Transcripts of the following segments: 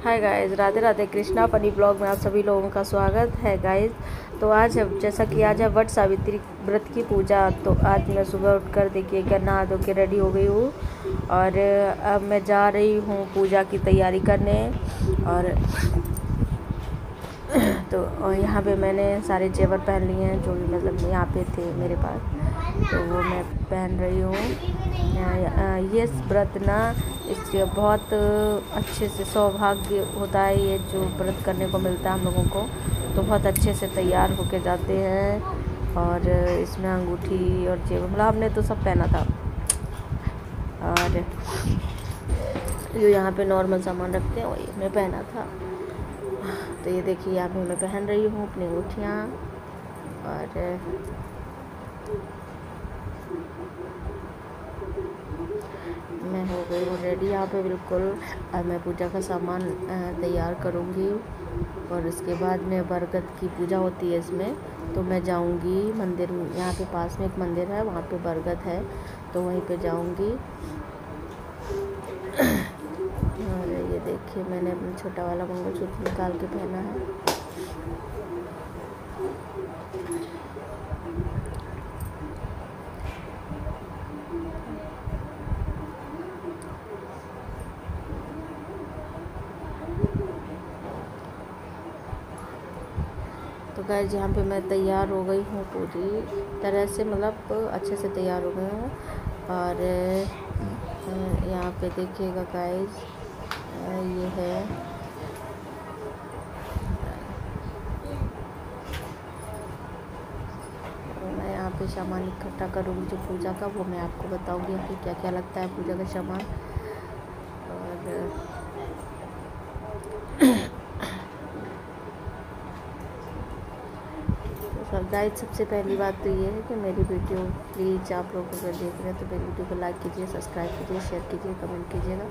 हाय guys, Radhe Radhe. Krishna funny blog में आप सभी लोगों का स्वागत है गाइस। तो आज जैसा कि आज है वट सावित्री व्रत की पूजा। तो आज मैं सुबह उठकर देखिएगा नहा धो के रेडी हो गई हूँ और अब मैं जा रही हूँ पूजा की तैयारी करने। और तो यहाँ पे मैंने सारे जेवर पहन लिए हैं जो भी मतलब यहाँ पे थे मेरे पास, तो वो मैं पहन रही हूँ। ये व्रत ना इससे बहुत अच्छे से सौभाग्य होता है, ये जो व्रत करने को मिलता है हम लोगों को। तो बहुत अच्छे से तैयार होके जाते हैं और इसमें अंगूठी और जेवर मतलब हमने तो सब पहना था। और जो यहाँ पे नॉर्मल सामान रखते हैं वही मैं पहना था। तो ये देखिए यहाँ पे मैं पहन रही हूँ अपनी अंगूठियाँ और मैं हो गई हूँ रेडी यहाँ पे बिल्कुल। अब मैं पूजा का सामान तैयार करूँगी और उसके बाद में बरगद की पूजा होती है इसमें। तो मैं जाऊँगी मंदिर, यहाँ पे पास में एक मंदिर है, वहाँ पे बरगद है, तो वहीं पे जाऊँगी। और ये देखिए मैंने अपना छोटा वाला मंगलसूत्र निकाल के पहना है। तो गाइस यहाँ पे मैं तैयार हो गई हूँ पूरी तरह से, मतलब अच्छे से तैयार हो गई हूँ। और यहाँ पे देखिएगा गाइस, ये है मैं यहाँ पे सामान इकट्ठा करूँगी जो पूजा का, वो मैं आपको बताऊँगी कि क्या क्या लगता है पूजा का सामान। और गाइस सबसे पहली बात तो ये है कि मेरी वीडियो प्लीज़ आप लोग अगर देख रहे हैं तो मेरी वीडियो को लाइक कीजिए, सब्सक्राइब कीजिए, शेयर कीजिए, कमेंट कीजिएगा।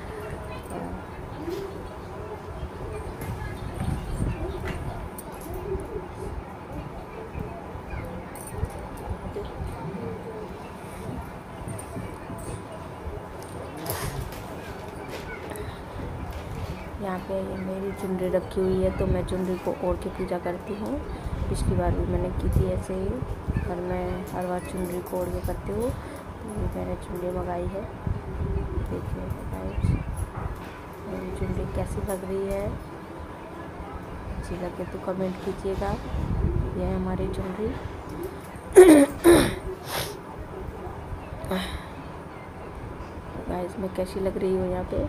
यहाँ पे मेरी चुनरी रखी हुई है, तो मैं चुनरी को ओढ़ के पूजा करती हूँ। पिछली बार भी मैंने की थी ऐसे ही, और मैं हर बार चुनरी को ओढ़ के करती हूँ। तो मैंने चुनरी मंगाई है, देखिए गाइस मेरी चुनरी कैसी लग रही है। अच्छी लगे तो कमेंट कीजिएगा। यह है हमारी चुनरी। तो गाइस मैं कैसी लग रही हूँ यहाँ पे।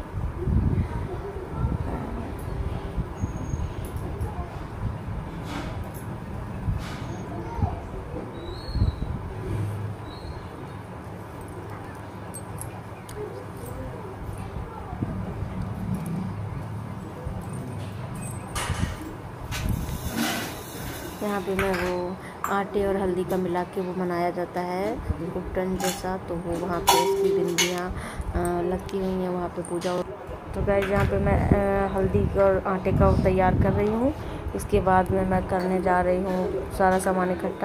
यहाँ पे मैं वो आटे और हल्दी का मिला के वो बनाया जाता है उपटन जैसा, तो वो वहाँ पे इसकी बिंदियाँ लगती हुई हैं वहाँ पे पूजा। तो गाइस यहाँ पे मैं हल्दी और आटे का तैयार कर रही हूँ। इसके बाद में मैं करने जा रही हूँ सारा सामान इकट्ठा,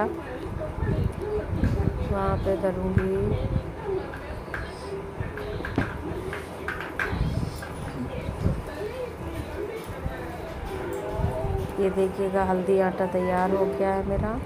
वहाँ पे करूँगी। ये देखिएगा हल्दी आटा तैयार हो गया है मेरा।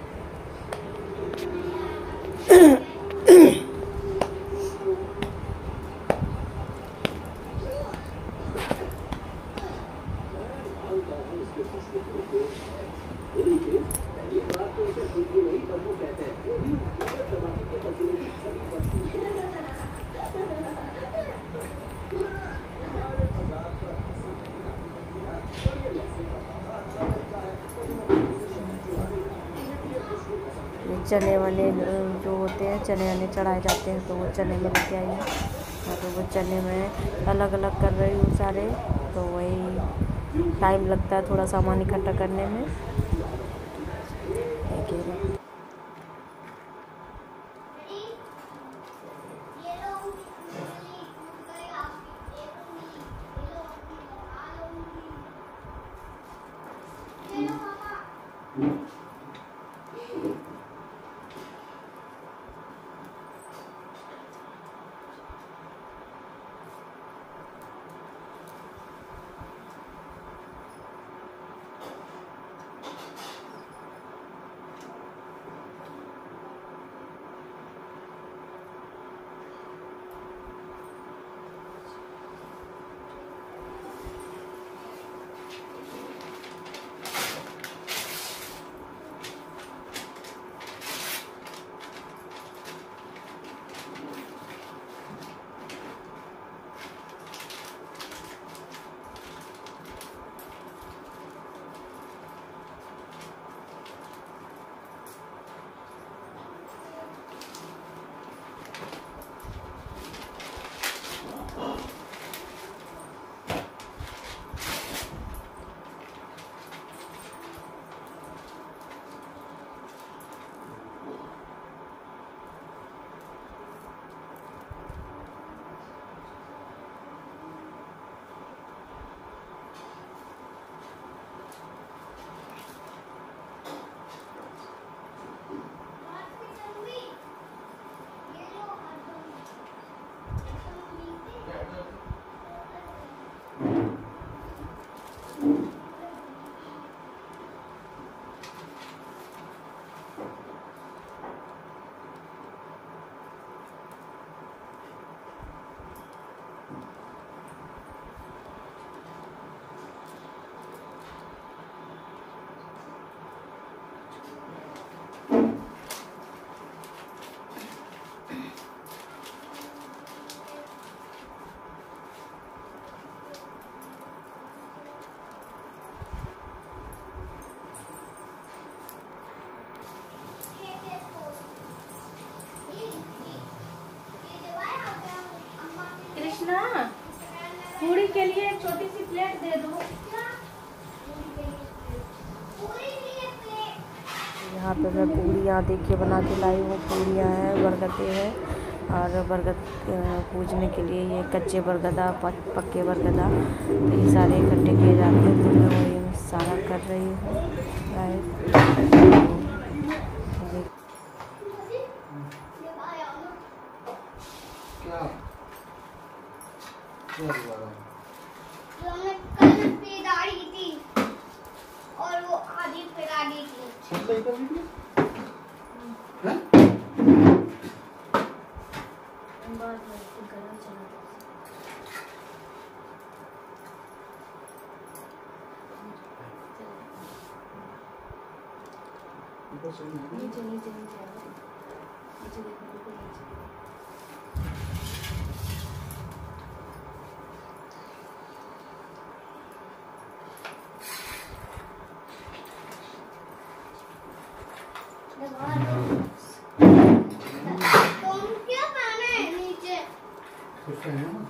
चने वाले जो होते हैं, चने वाले चढ़ाए जाते हैं, तो वो चने में लेके आई हूँ। तो वो चने में अलग अलग कर रही हूँ सारे, तो वही टाइम लगता है थोड़ा सामान इकट्ठा करने में। देखिएगा यहाँ पे मैं पूड़ियाँ देखिए बना के लाई हूँ। पूड़ियाँ हैं, बरगदे हैं और बरगद पूजने के लिए ये कच्चे बरगदा, पक्के बरगदा, तो ये सारे इकट्ठे किए जाते हैं। तो मैं वही सारा कर रही हूँ और वो आधी फिरा दी थी। नीचे नीचे नीचे नीचे देखो नीचे। तुम क्या पहने हैं नीचे? कुछ पहने हो?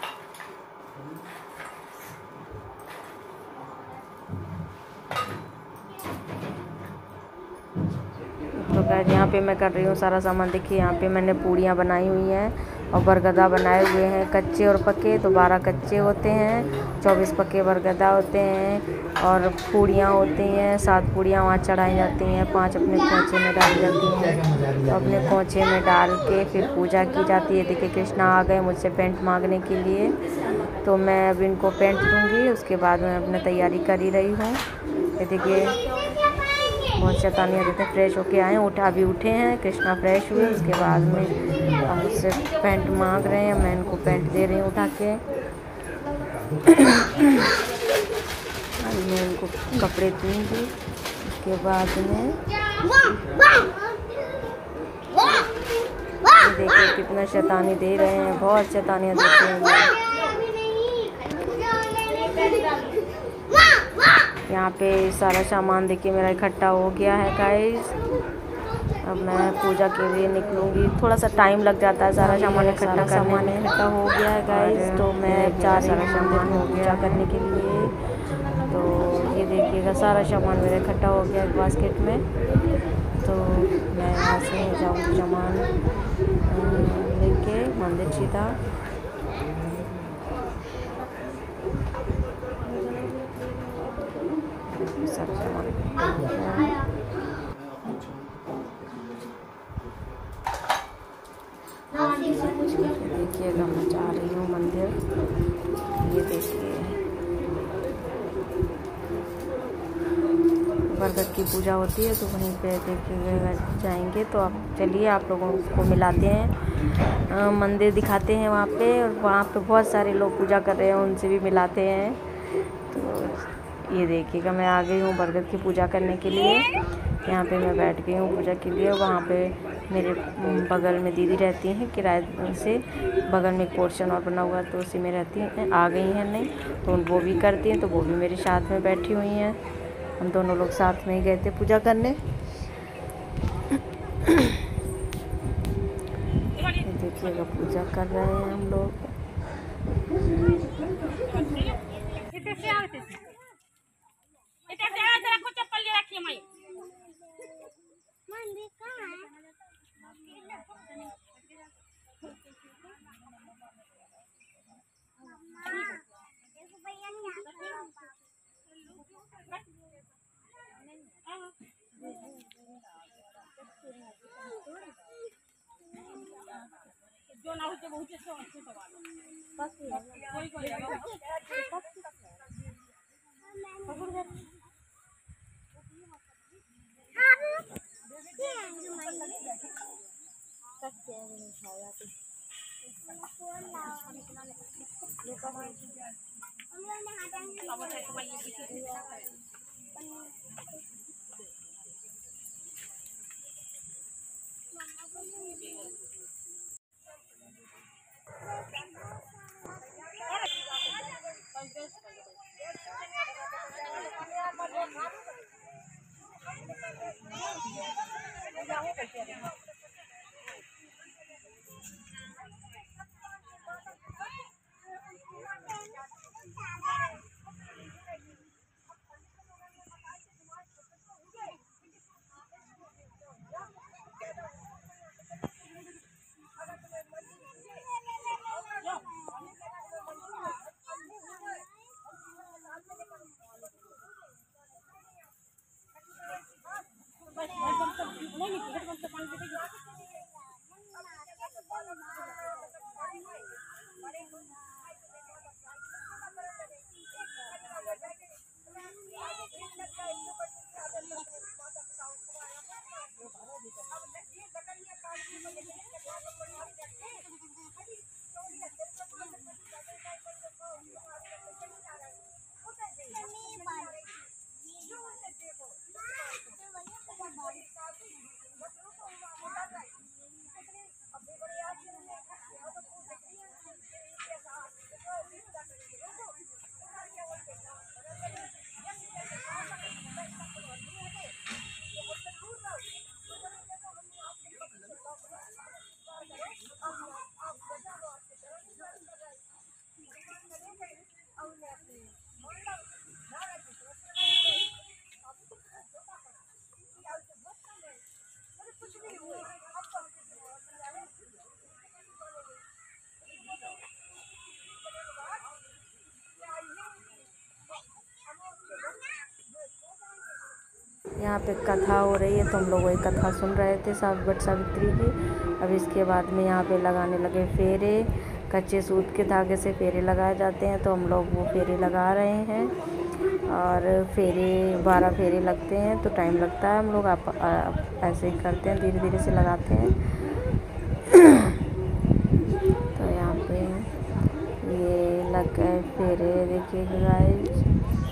तो गाइस यहाँ पे मैं कर रही हूँ सारा सामान। देखिए यहाँ पे मैंने पूड़ियाँ बनाई हुई हैं और बरगदा बनाए हुए हैं कच्चे और पके। तो 12 कच्चे होते हैं, 24 पके बरगदा होते हैं और पूड़ियाँ होती हैं। 7 पूड़ियाँ वहाँ चढ़ाई जाती हैं, 5 अपने खोचे में डाली जाती हैं। तो अपने खोचे में डाल के फिर पूजा की जाती है। देखिए कृष्णा आ गए मुझसे पेंट मांगने के लिए, तो मैं अब इनको पेंट दूँगी। उसके बाद मैं अपनी तैयारी कर ही रही हूँ। ये देखिए बहुत शैतानियाँ देते हैं। फ्रेश होके आए, अभी उठे हैं, कृष्णा फ्रेश हुए। उसके बाद में अब मुझसे पेंट मांग रहे हैं, मैं इनको पेंट दे रही हूँ उठा के। अभी मैं इनको कपड़े दूँगी। उसके बाद में देखिए कितना शैतानी दे रहे हैं, बहुत शैतानियाँ देते हैं। यहाँ पे सारा सामान देखिए मेरा इकट्ठा हो गया है गाइस। अब मैं पूजा के लिए निकलूँगी। थोड़ा सा टाइम लग जाता है सारा सामान इकट्ठा करने में। इकट्ठा हो गया है गाइस, तो मैं जा रही हूँ सामान पूजा करने के लिए। तो ये देखिएगा सारा सामान मेरा इकट्ठा हो गया है बास्केट में। तो मैं यहाँ से जाऊँगी सामान लेके मंदिर सीधा। सारा सामान देखिएगा मैं जा रही हूँ मंदिर। ये देखिए बरगद की पूजा होती है, तो वहीं पे देखिएगा जाएंगे। तो आप चलिए आप लोगों को मिलाते हैं, मंदिर दिखाते हैं वहाँ पे। और वहाँ पे बहुत सारे लोग पूजा कर रहे हैं, उनसे भी मिलाते हैं। तो ये देखिएगा मैं आ गई हूँ बरगद की पूजा करने के लिए। यहाँ पे मैं बैठ गई हूँ पूजा के लिए। वहाँ पे मेरे बगल में दीदी रहती हैं किराए से, बगल में एक पोर्शन और बना हुआ, तो उसी में रहती हैं। आ गई हैं नहीं तो वो भी करती हैं, तो वो भी मेरे साथ में बैठी हुई हैं। हम दोनों लोग साथ में ही गए थे पूजा करने। देखिएगा पूजा कर रहे हैं हम लोग। जो ना होते बहुत अच्छे तो बस कोई यहाँ पे कथा हो रही है तो हम लोग वही कथा सुन रहे थे वट सावित्री की। अब इसके बाद में यहाँ पे लगाने लगे फेरे। कच्चे सूत के धागे से फेरे लगाए जाते हैं तो हम लोग वो फेरे लगा रहे हैं। और फेरे 12 फेरे लगते हैं तो टाइम लगता है। हम लोग आप ऐसे ही करते हैं, धीरे धीरे से लगाते हैं। तो यहाँ पे ये लग गए फेरे, देखिए गाइस।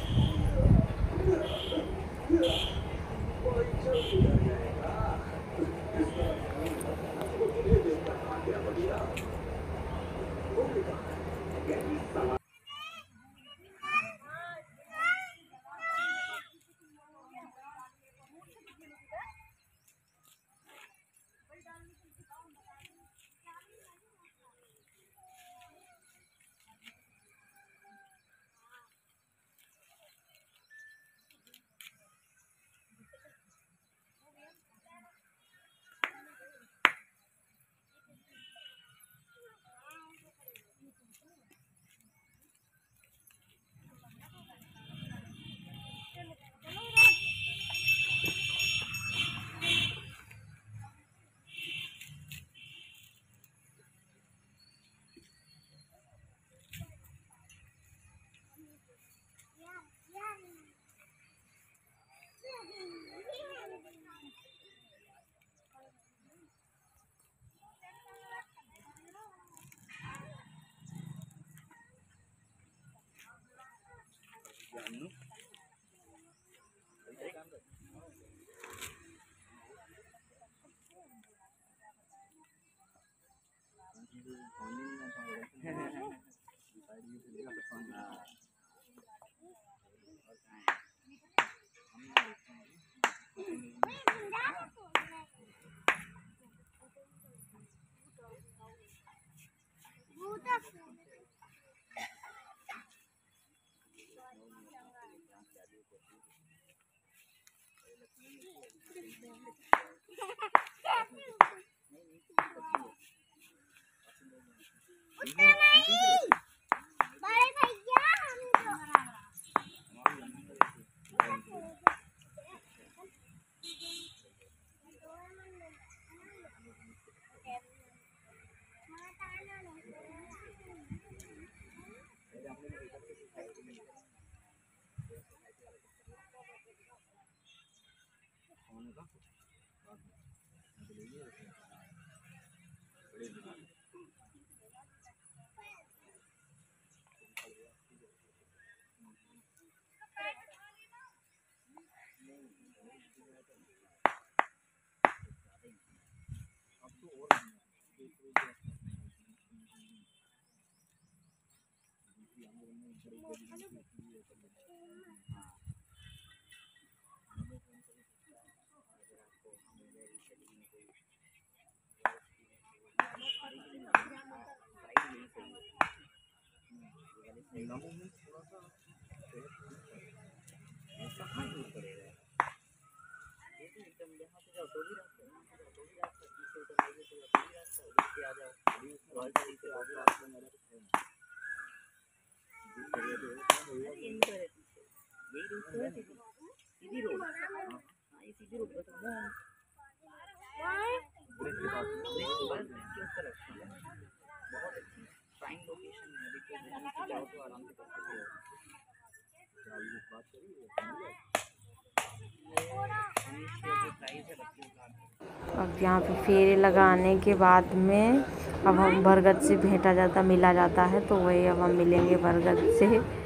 अब यहाँ पे फेरे लगाने के बाद में अब हम बरगद से भेंटा जाता मिला जाता है तो वही अब हम मिलेंगे बरगद से।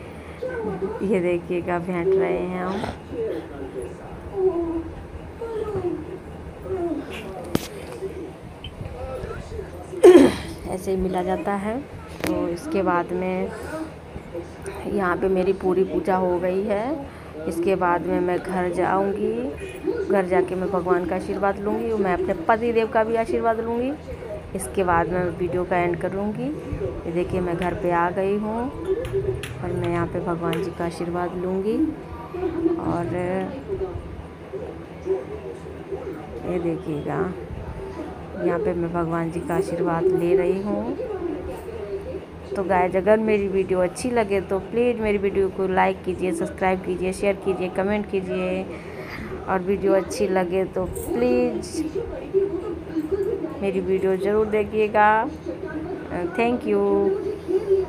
ये देखिएगा भेंट रहे हैं हम। ऐसे ही मिला जाता है। तो इसके बाद में यहाँ पे मेरी पूरी पूजा हो गई है। इसके बाद में मैं घर जाऊंगी। घर जाके मैं भगवान का आशीर्वाद लूँगी, मैं अपने पति देव का भी आशीर्वाद लूँगी। इसके बाद मैं वीडियो का एंड करूँगी। ये देखिए मैं घर पे आ गई हूँ और मैं यहाँ पे भगवान जी का आशीर्वाद लूँगी। और ये देखिएगा यहाँ पे मैं भगवान जी का आशीर्वाद ले रही हूँ। तो गाइस अगर मेरी वीडियो अच्छी लगे तो प्लीज़ मेरी वीडियो को लाइक कीजिए, सब्सक्राइब कीजिए, शेयर कीजिए, कमेंट कीजिए। और वीडियो अच्छी लगे तो प्लीज़ मेरी वीडियो ज़रूर देखिएगा। Thank you.